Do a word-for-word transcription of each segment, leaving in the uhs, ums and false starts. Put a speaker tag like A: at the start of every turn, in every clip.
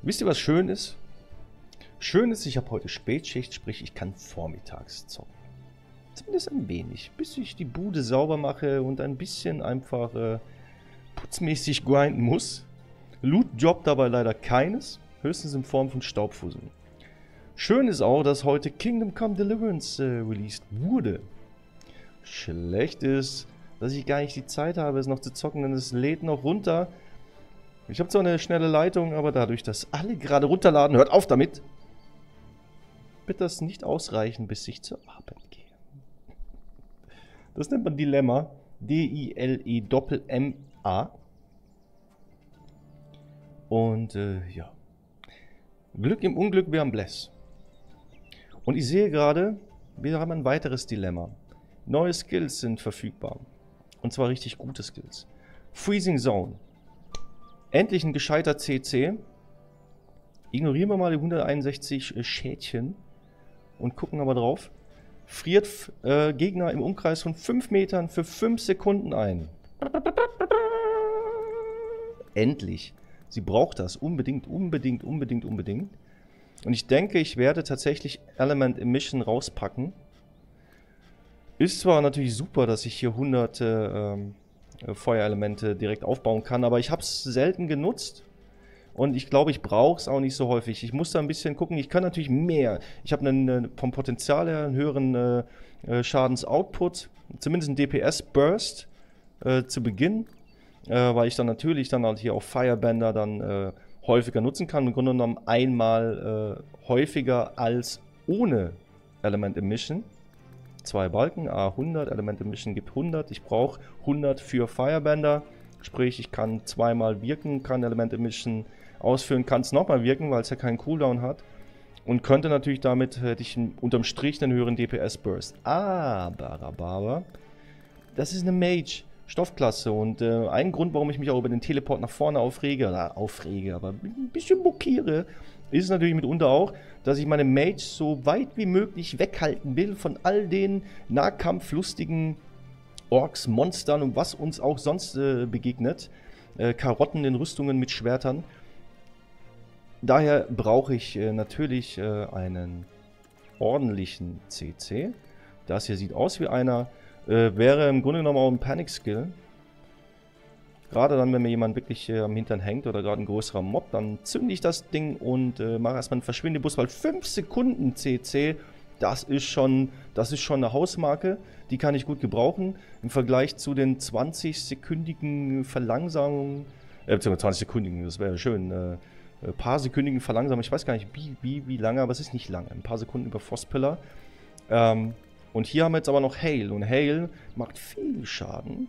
A: Wisst ihr, was schön ist? Schön ist, ich habe heute Spätschicht, sprich ich kann vormittags zocken. Zumindest ein wenig, bis ich die Bude sauber mache und ein bisschen einfach äh, putzmäßig grinden muss. Loot-Job dabei leider keines, höchstens in Form von Staubfusseln. Schön ist auch, dass heute Kingdom Come Deliverance äh, released wurde. Schlecht ist, dass ich gar nicht die Zeit habe, es noch zu zocken, denn es lädt noch runter. Ich habe zwar eine schnelle Leitung, aber dadurch, dass alle gerade runterladen, hört auf damit, wird das nicht ausreichen, bis ich zur Arbeit gehe. Das nennt man Dilemma. D I L E M A. Und äh, ja. Glück im Unglück, wir haben Bless. Und ich sehe gerade, wir haben ein weiteres Dilemma. Neue Skills sind verfügbar. Und zwar richtig gute Skills. Freezing Zone. Endlich ein gescheiter C C. Ignorieren wir mal die hunderteinundsechzig Schädchen und gucken aber drauf. Friert äh, Gegner im Umkreis von fünf Metern für fünf Sekunden ein. Endlich. Sie braucht das unbedingt, unbedingt, unbedingt, unbedingt. Und ich denke, ich werde tatsächlich Element Emission rauspacken. Ist zwar natürlich super, dass ich hier hunderte ähm, Feuerelemente direkt aufbauen kann, aber ich habe es selten genutzt. Und ich glaube, ich brauche es auch nicht so häufig. Ich muss da ein bisschen gucken. Ich kann natürlich mehr. Ich habe einen, vom Potenzial her einen höheren äh, Schadensoutput. Zumindest einen D P S-Burst äh, zu Beginn. Äh, weil ich dann natürlich dann halt hier auch Firebender dann äh, häufiger nutzen kann. Im Grunde genommen einmal äh, häufiger als ohne Element Emission. Zwei Balken, A hundert, Element Emission gibt hundert. Ich brauche hundert für Firebender. Sprich, ich kann zweimal wirken, kann Element Emission ausführen, kann es nochmal wirken, weil es ja keinen Cooldown hat. Und könnte natürlich damit, hätte ich unterm Strich einen höheren D P S-Burst. Aber, aber, aber, das ist eine Mage-Stoffklasse. Und äh, ein Grund, warum ich mich auch über den Teleport nach vorne aufrege, oder aufrege, aber ein bisschen blockiere, ist natürlich mitunter auch, dass ich meine Mage so weit wie möglich weghalten will von all den nahkampflustigen Orks, Monstern und was uns auch sonst äh, begegnet. Äh, Karotten in Rüstungen mit Schwertern. Daher brauche ich äh, natürlich äh, einen ordentlichen C C. Das hier sieht aus wie einer. Äh, wäre im Grunde genommen auch ein Panic-Skill. Gerade dann, wenn mir jemand wirklich äh, am Hintern hängt oder gerade ein größerer Mob, dann zünde ich das Ding und äh, mache erstmal einen Verschwindebus, weil fünf Sekunden C C, das ist schon, das ist schon eine Hausmarke. Die kann ich gut gebrauchen. Im Vergleich zu den zwanzig-sekündigen Verlangsamungen, äh, zwanzig-sekündigen, das wäre schön, äh, ein paar sekündigen Verlangsamungen, ich weiß gar nicht wie, wie, wie lange, aber es ist nicht lange. Ein paar Sekunden über Frostpillar. Ähm, und hier haben wir jetzt aber noch Hail. Und Hail macht viel Schaden.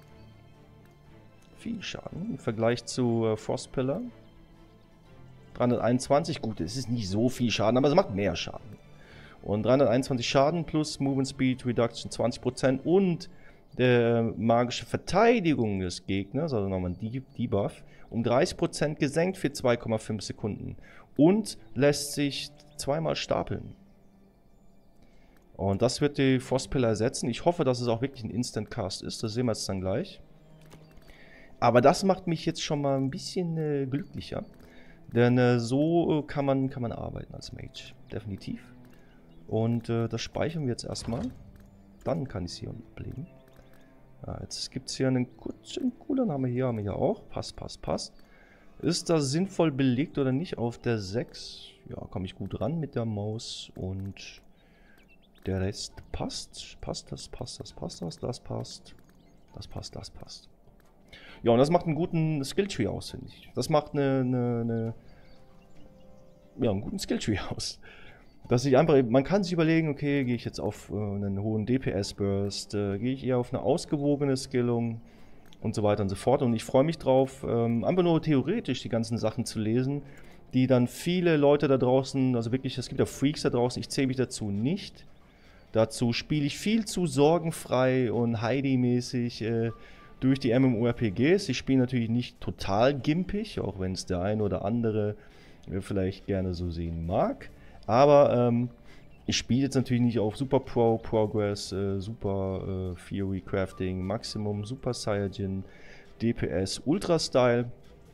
A: Viel Schaden im Vergleich zu äh, Frostpillar. dreihunderteinundzwanzig, gut, es ist nicht so viel Schaden, aber es macht mehr Schaden. Und dreihunderteinundzwanzig Schaden plus Movement Speed Reduction zwanzig Prozent und der magische Verteidigung des Gegners, also nochmal ein Debuff, um dreißig Prozent gesenkt für zwei Komma fünf Sekunden. Und lässt sich zweimal stapeln. Und das wird die Frostpillar ersetzen. Ich hoffe, dass es auch wirklich ein Instant Cast ist. Das sehen wir jetzt dann gleich. Aber das macht mich jetzt schon mal ein bisschen äh, glücklicher. Denn äh, so kann man, kann man arbeiten als Mage. Definitiv. Und äh, das speichern wir jetzt erstmal. Dann kann ich es hier unten ablegen. Ja, jetzt gibt es hier einen kurzen Cooldown. Haben wir hier, haben wir hier auch. Passt, passt, passt. Ist das sinnvoll belegt oder nicht? Auf der sechs. Ja, komme ich gut ran mit der Maus. Und der Rest passt. Passt das, passt das, passt das, das passt. Das passt, das passt. Ja, und das macht einen guten Skilltree aus, finde ich. Das macht eine, eine, eine ja, einen guten Skilltree aus. Dass ich einfach, man kann sich überlegen, okay, gehe ich jetzt auf äh, einen hohen D P S-Burst, äh, gehe ich eher auf eine ausgewogene Skillung und so weiter und so fort. Und ich freue mich drauf, ähm, einfach nur theoretisch die ganzen Sachen zu lesen, die dann viele Leute da draußen, also wirklich, es gibt ja Freaks da draußen, ich zähle mich dazu nicht. Dazu spiele ich viel zu sorgenfrei und Heidi-mäßig äh, durch die MMORPGs. Ich spiele natürlich nicht total gimpig, auch wenn es der eine oder andere äh, vielleicht gerne so sehen mag. Aber ähm, ich spiele jetzt natürlich nicht auf Super Pro, Progress, äh, Super äh, Theory Crafting, Maximum, Super Saiyajin, D P S, Ultra Style.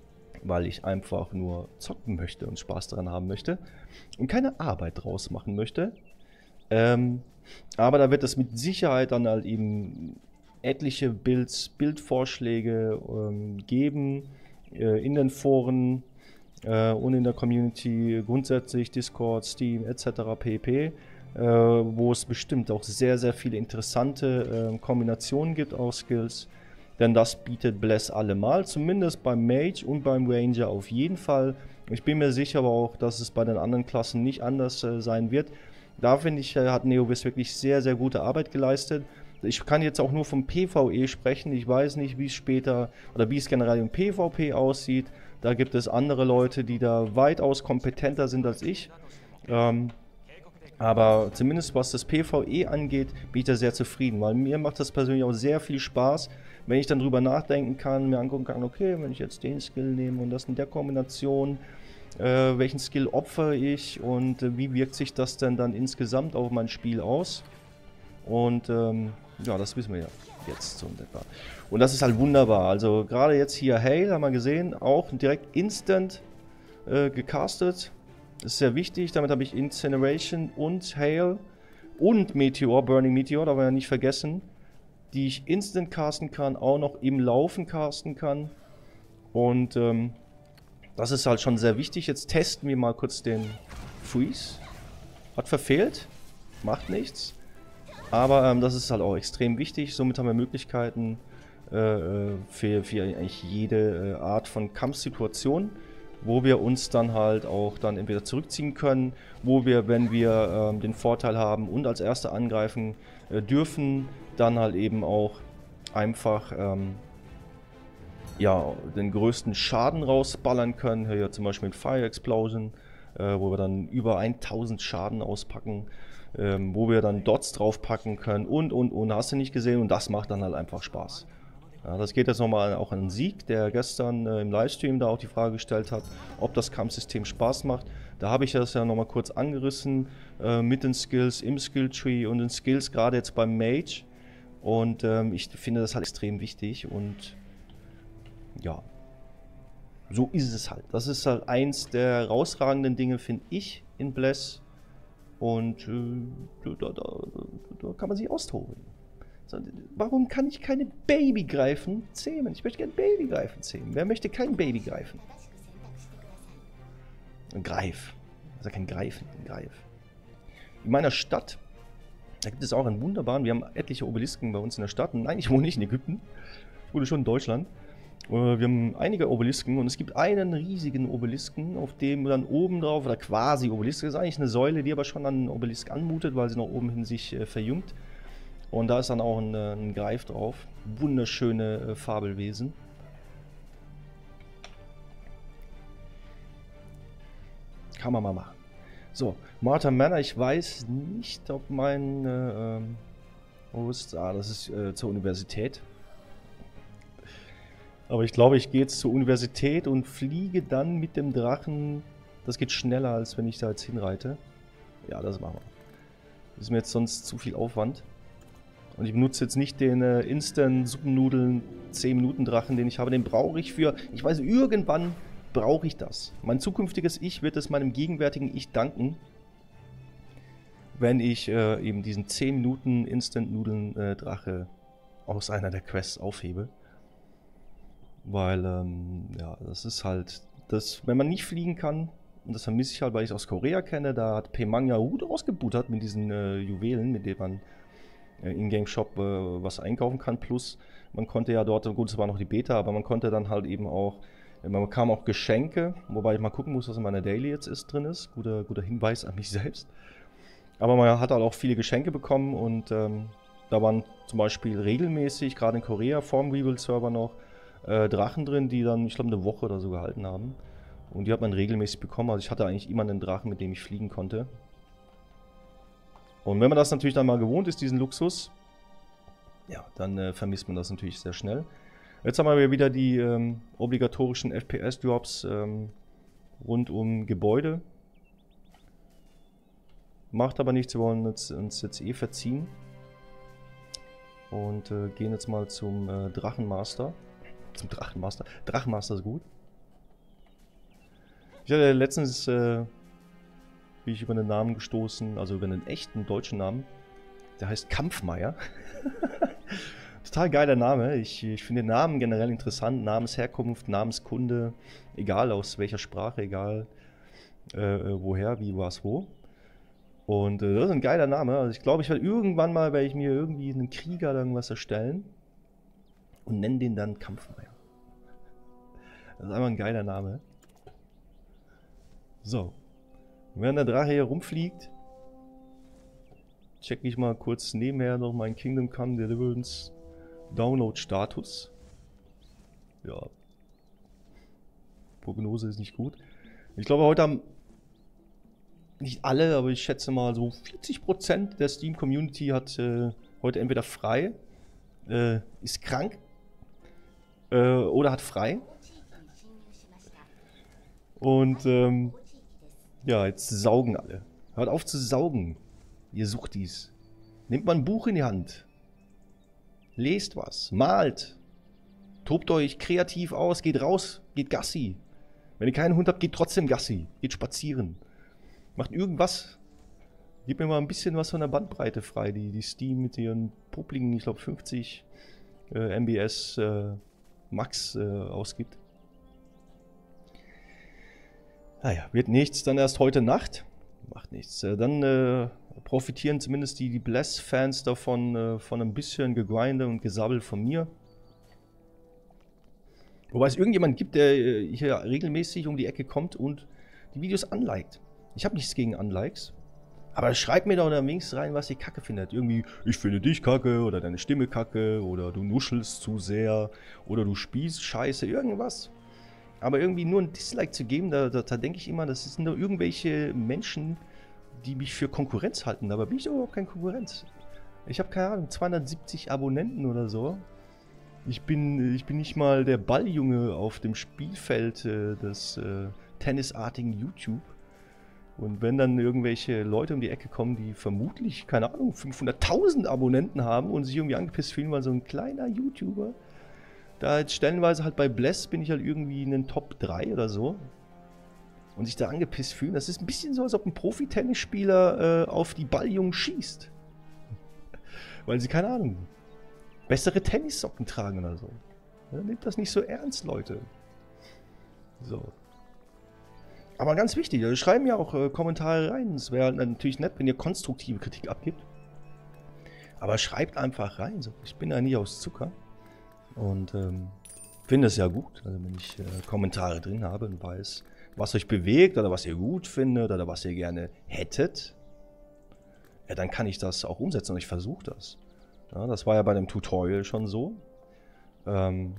A: weil ich einfach nur zocken möchte und Spaß daran haben möchte und keine Arbeit draus machen möchte. Ähm, aber da wird es mit Sicherheit dann halt eben etliche Builds, Bildvorschläge ähm, geben äh, in den Foren äh, und in der Community, grundsätzlich Discord, Steam et cetera pp. Äh, wo es bestimmt auch sehr, sehr viele interessante äh, Kombinationen gibt aus Skills. Denn das bietet Bless allemal, zumindest beim Mage und beim Ranger auf jeden Fall. Ich bin mir sicher aber auch, dass es bei den anderen Klassen nicht anders äh, sein wird. Da finde ich, äh, hat Neowiz wirklich sehr, sehr gute Arbeit geleistet. Ich kann jetzt auch nur vom PvE sprechen. Ich weiß nicht, wie es später oder wie es generell im PvP aussieht. Da gibt es andere Leute, die da weitaus kompetenter sind als ich. Ähm, aber zumindest was das PvE angeht, bin ich da sehr zufrieden, weil mir macht das persönlich auch sehr viel Spaß, wenn ich dann drüber nachdenken kann, mir angucken kann, okay, wenn ich jetzt den Skill nehme und das in der Kombination, äh, welchen Skill opfere ich und äh, wie wirkt sich das denn dann insgesamt auf mein Spiel aus? Und ähm, ja, das wissen wir ja jetzt so in etwa. Und das ist halt wunderbar, also gerade jetzt hier Hail, haben wir gesehen, auch direkt instant äh, gecastet. Das ist sehr wichtig, damit habe ich Incineration und Hail und Meteor, Burning Meteor, darf man ja nicht vergessen, die ich instant casten kann, auch noch im Laufen casten kann. Und ähm, das ist halt schon sehr wichtig. Jetzt testen wir mal kurz den Freeze. Hat verfehlt, macht nichts. Aber ähm, das ist halt auch extrem wichtig. Somit haben wir Möglichkeiten äh, für, für eigentlich jede äh, Art von Kampfsituation, wo wir uns dann halt auch dann entweder zurückziehen können, wo wir, wenn wir ähm, den Vorteil haben und als Erste angreifen äh, dürfen, dann halt eben auch einfach ähm, ja, den größten Schaden rausballern können. Hier zum Beispiel mit Fire Explosion, äh, wo wir dann über tausend Schaden auspacken, ähm, wo wir dann Dots draufpacken können und und und, hast du nicht gesehen, und das macht dann halt einfach Spaß. Ja, das geht jetzt nochmal auch an Sieg, der gestern äh, im Livestream da auch die Frage gestellt hat, ob das Kampfsystem Spaß macht. Da habe ich das ja nochmal kurz angerissen äh, mit den Skills im Skilltree und den Skills gerade jetzt beim Mage. Und ähm, ich finde das halt extrem wichtig und ja, so ist es halt. Das ist halt eins der herausragenden Dinge, finde ich, in Bless. Und äh, da, da, da kann man sich austoben. Warum kann ich keine Babygreifen zähmen? Ich möchte gerne Babygreifen zähmen. Wer möchte kein Baby greifen? Ein Greif. Das ist ja kein Greifen, ein Greif. In meiner Stadt, da gibt es auch einen wunderbaren, wir haben etliche Obelisken bei uns in der Stadt. Nein, ich wohne nicht in Ägypten, ich wohne schon in Deutschland. Wir haben einige Obelisken und es gibt einen riesigen Obelisken, auf dem dann oben drauf, oder quasi Obelisk, das ist eigentlich eine Säule, die aber schon an einen Obelisk anmutet, weil sie nach oben hin sich äh, verjüngt. Und da ist dann auch ein, ein Greif drauf. Wunderschöne äh, Fabelwesen. Kann man mal machen. So, Martha Manor, ich weiß nicht, ob mein... Äh, ähm, wo ist... Ah, das ist äh, zur Universität. Aber ich glaube, ich gehe jetzt zur Universität und fliege dann mit dem Drachen. Das geht schneller, als wenn ich da jetzt hinreite. Ja, das machen wir. Das ist mir jetzt sonst zu viel Aufwand. Und ich benutze jetzt nicht den äh, Instant-Suppennudeln zehn Minuten Drachen, den ich habe. Den brauche ich für... Ich weiß, irgendwann brauche ich das. Mein zukünftiges Ich wird es meinem gegenwärtigen Ich danken, wenn ich äh, eben diesen zehn Minuten Instant-Nudeln-Drache äh, aus einer der Quests aufhebe. Weil, ähm, ja, das ist halt... das, wenn man nicht fliegen kann, und das vermisse ich halt, weil ich es aus Korea kenne, da hat Pemang ja gut ausgebuttert mit diesen äh, Juwelen, mit denen man In-Game-Shop äh, was einkaufen kann, plus man konnte ja dort, gut, es war noch die Beta, aber man konnte dann halt eben auch, man bekam auch Geschenke, wobei ich mal gucken muss, was in meiner Daily jetzt ist, drin ist, guter, guter Hinweis an mich selbst. Aber man hat halt auch viele Geschenke bekommen und ähm, da waren zum Beispiel regelmäßig, gerade in Korea, vorm Rebuild-Server noch, äh, Drachen drin, die dann, ich glaube, eine Woche oder so gehalten haben. Und die hat man regelmäßig bekommen, also ich hatte eigentlich immer einen Drachen, mit dem ich fliegen konnte. Und wenn man das natürlich dann mal gewohnt ist, diesen Luxus, ja, dann äh, vermisst man das natürlich sehr schnell. Jetzt haben wir wieder die ähm, obligatorischen F P S-Drops ähm, rund um Gebäude. Macht aber nichts, wir wollen uns, uns jetzt eh verziehen. Und äh, gehen jetzt mal zum äh, Drachenmaster. Zum Drachenmaster. Drachenmaster ist gut. Ich hatte letztens, äh, bin ich über einen Namen gestoßen, also über einen echten deutschen Namen. Der heißt Kampfmeier. Total geiler Name. Ich, ich finde den Namen generell interessant. Namensherkunft, Namenskunde, egal aus welcher Sprache, egal äh, woher, wie, was, wo. Und äh, das ist ein geiler Name. Also ich glaube, ich werde irgendwann mal, werde ich mir irgendwie einen Krieger oder irgendwas erstellen und nenne den dann Kampfmeier. Das ist einfach ein geiler Name. So. Und während der Drache hier rumfliegt, checke ich mal kurz nebenher noch meinen Kingdom Come Deliverance Download-Status. Ja. Prognose ist nicht gut. Ich glaube, heute haben nicht alle, aber ich schätze mal so vierzig Prozent der Steam-Community hat äh, heute entweder frei, äh, ist krank äh, oder hat frei. Und ähm, ja, jetzt saugen alle. Hört auf zu saugen. Ihr sucht dies. Nehmt mal ein Buch in die Hand. Lest was. Malt. Tobt euch kreativ aus. Geht raus. Geht Gassi. Wenn ihr keinen Hund habt, geht trotzdem Gassi. Geht spazieren. Macht irgendwas. Gebt mir mal ein bisschen was von der Bandbreite frei. Die, die Steam mit ihren publiken, ich glaube fünfzig äh, M B S äh, Max äh, ausgibt. Naja, wird nichts. Dann erst heute Nacht. Macht nichts. Äh, dann äh, profitieren zumindest die, die Bless-Fans davon, äh, von ein bisschen Gegrinde und Gesabbel von mir. Wobei es irgendjemand gibt, der äh, hier regelmäßig um die Ecke kommt und die Videos unliked. Ich habe nichts gegen Unlikes. Aber schreibt mir doch da wenigstens rein, was ihr kacke findet. Irgendwie, ich finde dich kacke oder deine Stimme kacke oder du nuschelst zu sehr oder du spielst scheiße, irgendwas. Aber irgendwie nur ein Dislike zu geben, da, da, da denke ich immer, das sind nur irgendwelche Menschen, die mich für Konkurrenz halten. Aber bin ich doch überhaupt keine Konkurrenz. Ich habe keine Ahnung, zweihundertsiebzig Abonnenten oder so. Ich bin, ich bin nicht mal der Balljunge auf dem Spielfeld äh, des äh, tennisartigen YouTube. Und wenn dann irgendwelche Leute um die Ecke kommen, die vermutlich, keine Ahnung, fünfhunderttausend Abonnenten haben und sich irgendwie angepisst fühlen, weil so ein kleiner YouTuber, da jetzt stellenweise halt bei Bless bin ich halt irgendwie in den Top drei oder so und sich da angepisst fühlen, das ist ein bisschen so, als ob ein Profi-Tennisspieler äh, auf die Balljungen schießt. Weil sie, keine Ahnung, bessere Tennissocken tragen oder so. Ja, nehmt das nicht so ernst, Leute. So. Aber ganz wichtig, also schreiben ja auch äh, Kommentare rein. Es wäre halt natürlich nett, wenn ihr konstruktive Kritik abgibt. Aber schreibt einfach rein. So. Ich bin ja nicht aus Zucker. Und ähm, finde es ja gut, also wenn ich äh, Kommentare drin habe und weiß, was euch bewegt oder was ihr gut findet oder was ihr gerne hättet. Ja, dann kann ich das auch umsetzen und ich versuche das. Ja, das war ja bei dem Tutorial schon so. Ähm,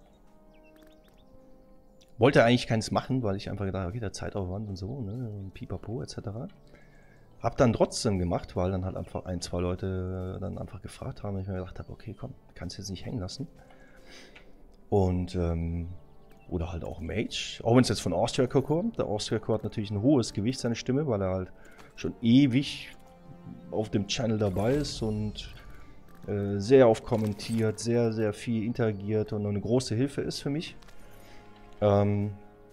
A: Wollte eigentlich keins machen, weil ich einfach gedacht habe, okay, der Zeitaufwand und so, ne, und pipapo et cetera. Hab dann trotzdem gemacht, weil dann halt einfach ein, zwei Leute dann einfach gefragt haben und ich mir gedacht habe, okay, komm, kannst jetzt nicht hängen lassen. Und, ähm, oder halt auch Mage, auch wenn es jetzt von Austria-Core kommt. Der Austria-Core hat natürlich ein hohes Gewicht, seine Stimme, weil er halt schon ewig auf dem Channel dabei ist und äh, sehr oft kommentiert, sehr, sehr viel interagiert und eine große Hilfe ist für mich. Ähm,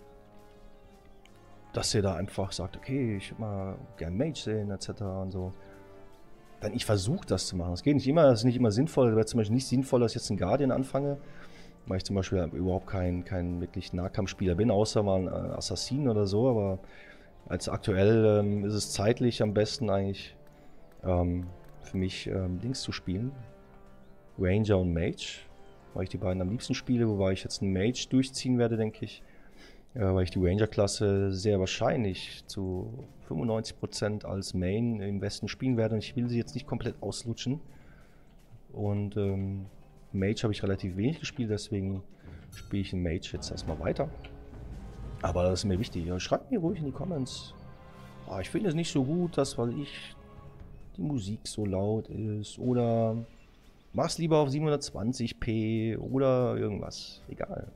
A: dass ihr da einfach sagt, okay, ich würde mal gerne Mage sehen, et cetera und so. Dann ich versuche das zu machen. Es geht nicht immer, das ist nicht immer sinnvoll. Es wäre zum Beispiel nicht sinnvoll, dass ich jetzt einen Guardian anfange, weil ich zum Beispiel überhaupt kein, kein wirklich Nahkampfspieler bin, außer mal ein Assassin oder so. Aber als aktuell ähm, ist es zeitlich am besten eigentlich ähm, für mich ähm, Dings zu spielen. Ranger und Mage. Weil ich die beiden am liebsten spiele, wobei ich jetzt einen Mage durchziehen werde, denke ich. Äh, weil ich die Ranger-Klasse sehr wahrscheinlich zu fünfundneunzig Prozent als Main im Westen spielen werde. Und ich will sie jetzt nicht komplett auslutschen. Und ähm, Mage habe ich relativ wenig gespielt, deswegen spiele ich den Mage jetzt erstmal weiter. Aber das ist mir wichtig. Schreibt mir ruhig in die Comments. Ah, ich finde es nicht so gut, dass, weil ich die Musik so laut ist. Oder mach's lieber auf siebenhundertzwanzig p oder irgendwas. Egal.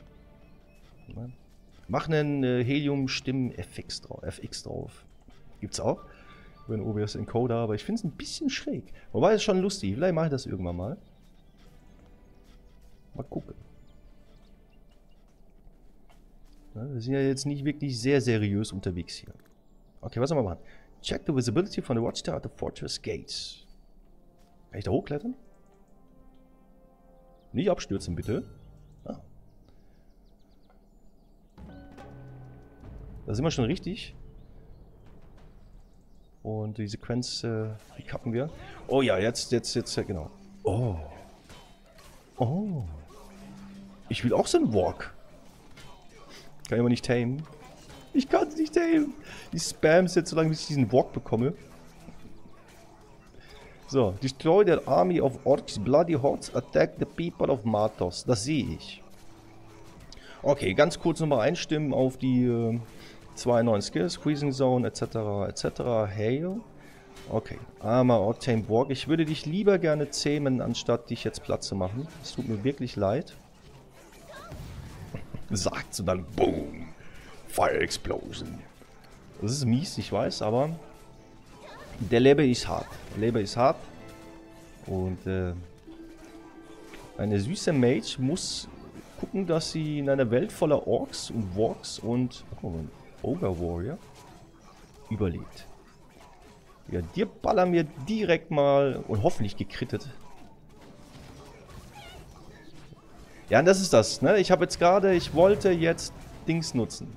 A: Mach einen äh, Helium-Stimmen-F X drauf, F X drauf. Gibt's auch. Über den O B S-Encoder, aber ich finde es ein bisschen schräg. Wobei es schon lustig. Vielleicht mache ich das irgendwann mal. Mal gucken. Wir sind ja jetzt nicht wirklich sehr seriös unterwegs hier. Okay, was soll man machen? Check the visibility von der Watchtower at the Fortress Gates. Kann ich da hochklettern? Nicht abstürzen, bitte. Ah. Da sind wir schon richtig. Und die Sequenz, äh, die kappen wir. Oh ja, jetzt, jetzt, jetzt, ja, genau. Oh. Oh. Ich will auch so einen Walk. Kann ich aber nicht tamen. Ich kann es nicht tamen. Ich spam es jetzt so lange, bis ich diesen Walk bekomme. So. Destroy the army of orcs, bloody hordes, attack the people of Matos. Das sehe ich. Okay, ganz kurz nochmal einstimmen auf die äh, zwei neuen Skills. Freezing Zone, et cetera, et cetera. Hail. Okay. Armer Octane Walk. Ich würde dich lieber gerne zähmen, anstatt dich jetzt platt zu machen. Es tut mir wirklich leid. Sagt und dann BOOM! Fire Explosion. Das ist mies, ich weiß, aber der Leber ist hart. Der Leber ist hart. Und äh, eine süße Mage muss gucken, dass sie in einer Welt voller Orks und Walks und oh, Ogre Warrior überlebt. Ja, dir ballern wir direkt mal und hoffentlich gekrittet. Ja, das ist das, ne? Ich habe jetzt gerade, ich wollte jetzt Dings nutzen.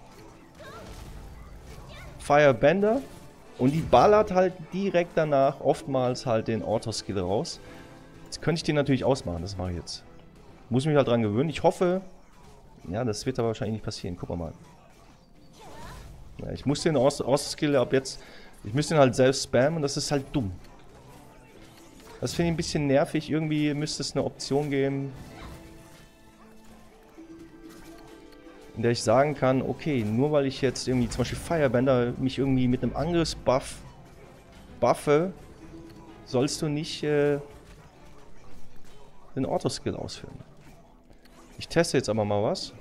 A: Firebender. Und die ballert halt direkt danach oftmals halt den Auto-Skill raus. Jetzt könnte ich den natürlich ausmachen, das mache ich jetzt. Muss mich halt dran gewöhnen. Ich hoffe, ja, das wird aber wahrscheinlich nicht passieren. Gucken wir mal. Ja, ich muss den Auto-Skill ab jetzt, ich müsste den halt selbst spammen und das ist halt dumm. Das finde ich ein bisschen nervig. Irgendwie müsste es eine Option geben, in der ich sagen kann, okay, nur weil ich jetzt irgendwie zum Beispiel Firebender mich irgendwie mit einem Angriffsbuff buffe, sollst du nicht äh, den Autoskill ausführen. Ich teste jetzt aber mal was.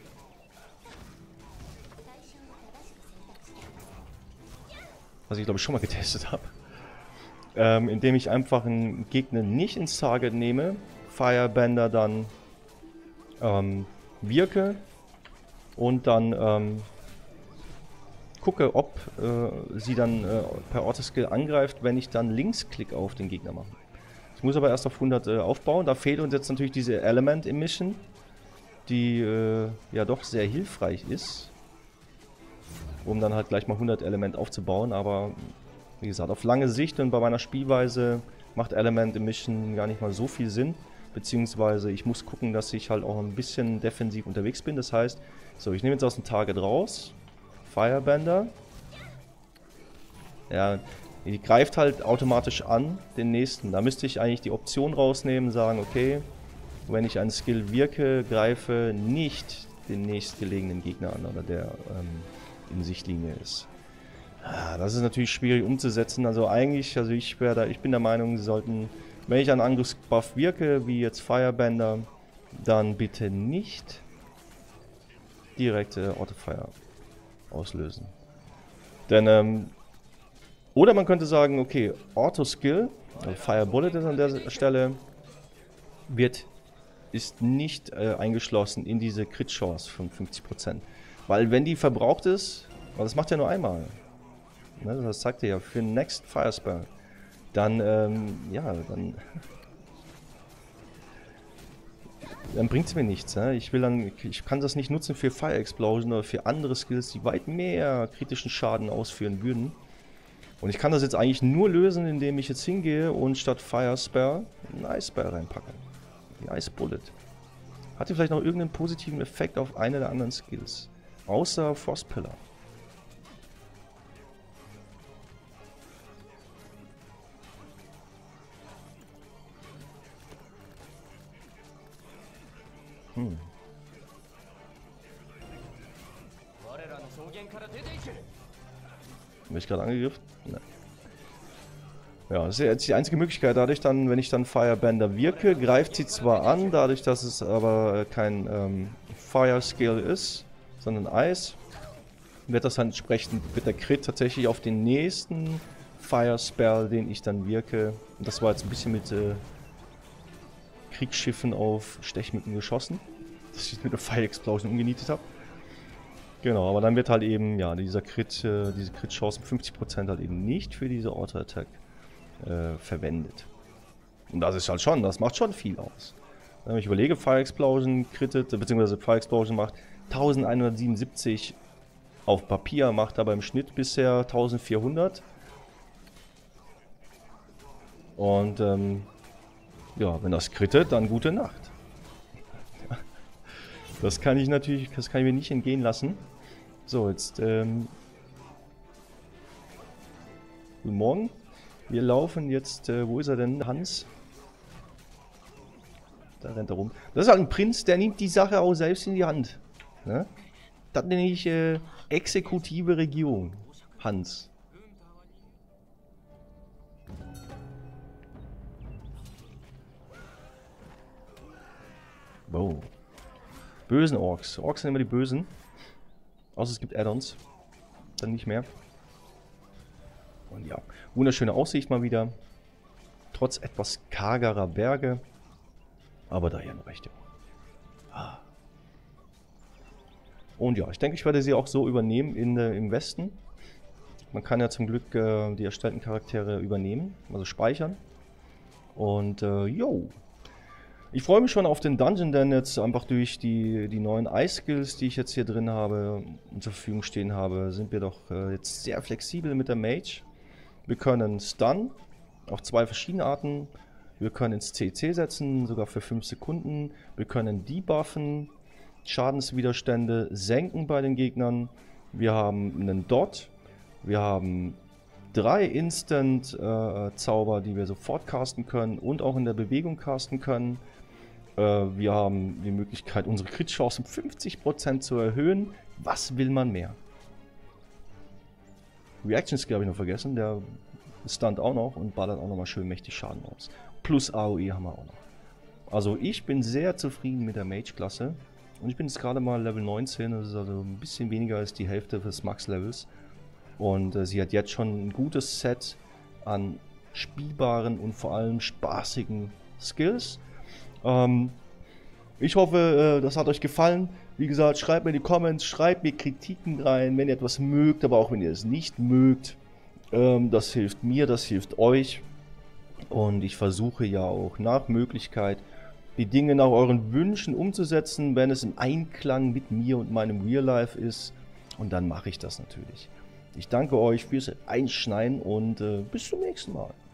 A: Was ich glaube ich schon mal getestet habe. Ähm, indem ich einfach einen Gegner nicht ins Target nehme, Firebender dann ähm, wirke und dann ähm, gucke, ob äh, sie dann äh, per Autoskill angreift, wenn ich dann Linksklick auf den Gegner mache. Ich muss aber erst auf hundert äh, aufbauen. Da fehlt uns jetzt natürlich diese Element Emission, die äh, ja doch sehr hilfreich ist, um dann halt gleich mal hundert Element aufzubauen. Aber wie gesagt, auf lange Sicht und bei meiner Spielweise macht Element Emission gar nicht mal so viel Sinn. Beziehungsweise ich muss gucken, dass ich halt auch ein bisschen defensiv unterwegs bin. Das heißt, so, ich nehme jetzt aus dem Target raus. Firebender. Ja, die greift halt automatisch an, den nächsten. Da müsste ich eigentlich die Option rausnehmen, sagen, okay, wenn ich einen Skill wirke, greife nicht den nächstgelegenen Gegner an, oder der ähm, in Sichtlinie ist. Ah, das ist natürlich schwierig umzusetzen. Also eigentlich, also ich wäre da, ich bin der Meinung, sie sollten, wenn ich einen Angriffsbuff wirke, wie jetzt Firebender, dann bitte nicht direkt äh, Autofire auslösen. Denn, ähm, oder man könnte sagen, okay, Auto-Skill, also Fire Bullet ist an der Stelle, wird, ist nicht äh, eingeschlossen in diese Crit-Chance von fünfzig Prozent. Weil wenn die verbraucht ist, weil das macht ja nur einmal, ne, das sagt er ja, für den Next Fire Spell, dann, ähm, ja, dann... Dann bringt es mir nichts. Ne? Ich will dann, ich kann das nicht nutzen für Fire Explosion oder für andere Skills, die weit mehr kritischen Schaden ausführen würden. Und ich kann das jetzt eigentlich nur lösen, indem ich jetzt hingehe und statt Fire Spell einen Ice Spell reinpacke. Die Ice Bullet. Hat die vielleicht noch irgendeinen positiven Effekt auf eine der anderen Skills? Außer Frost Pillar. Hm. Bin ich gerade angegriffen? Nein. Ja, das ist jetzt die einzige Möglichkeit. Dadurch dann, wenn ich dann Firebender wirke, greift sie zwar an, dadurch, dass es aber kein ähm, Fire Skill ist, sondern Eis, wird das dann entsprechend, wird der Crit tatsächlich auf den nächsten Fire Spell, den ich dann wirke. Und das war jetzt ein bisschen mit äh, Kriegsschiffen auf Stechmücken geschossen, dass ich mit der Fire Explosion umgenietet habe. Genau, aber dann wird halt eben, ja, dieser Crit, äh, diese Crit-Chance um fünfzig Prozent halt eben nicht für diese Auto-Attack äh, verwendet. Und das ist halt schon, das macht schon viel aus. Wenn ich überlege, Fire Explosion crittet, beziehungsweise Fire Explosion macht elfhundertsiebenundsiebzig auf Papier, macht aber im Schnitt bisher eintausendvierhundert. Und ähm, ja, wenn das crittet, dann gute Nacht. Das kann ich natürlich, das kann ich mir nicht entgehen lassen. So, jetzt, ähm, guten Morgen. Wir laufen jetzt, äh, wo ist er denn, Hans? Da rennt er rum. Das ist halt ein Prinz, der nimmt die Sache auch selbst in die Hand. Ne? Das nenne ich äh, exekutive Regierung. Hans. Wow. Bösen Orks. Orks sind immer die Bösen. Außer es gibt Add-ons. Dann nicht mehr. Und ja, wunderschöne Aussicht mal wieder. Trotz etwas kargerer Berge. Aber daher eine rechte. Ah. Und ja, ich denke, ich werde sie auch so übernehmen in, äh, im Westen. Man kann ja zum Glück äh, die erstellten Charaktere übernehmen, also speichern. Und äh, yo. Ich freue mich schon auf den Dungeon, denn jetzt einfach durch die, die neuen Eye-Skills, die ich jetzt hier drin habe und zur Verfügung stehen habe, sind wir doch äh, jetzt sehr flexibel mit der Mage. Wir können Stun auf zwei verschiedene Arten. Wir können ins C C setzen, sogar für fünf Sekunden. Wir können debuffen, Schadenswiderstände senken bei den Gegnern. Wir haben einen Dot. Wir haben drei Instant-Zauber, äh, die wir sofort casten können und auch in der Bewegung casten können. Äh, wir haben die Möglichkeit, unsere Crit-Chance um fünfzig Prozent zu erhöhen. Was will man mehr? Reaction-Skill habe ich noch vergessen. Der stunt auch noch und ballert auch nochmal schön mächtig Schaden raus. Plus A O E haben wir auch noch. Also ich bin sehr zufrieden mit der Mage-Klasse. Und ich bin jetzt gerade mal Level neunzehn. Das ist also ein bisschen weniger als die Hälfte des Max-Levels. Und äh, sie hat jetzt schon ein gutes Set an spielbaren und vor allem spaßigen Skills. Ähm, ich hoffe, äh, das hat euch gefallen. Wie gesagt, schreibt mir in die Comments, schreibt mir Kritiken rein, wenn ihr etwas mögt, aber auch wenn ihr es nicht mögt. Ähm, das hilft mir, das hilft euch. Und ich versuche ja auch nach Möglichkeit, die Dinge nach euren Wünschen umzusetzen, wenn es im Einklang mit mir und meinem Real Life ist. Und dann mache ich das natürlich. Ich danke euch fürs Einschneiden und äh, bis zum nächsten Mal.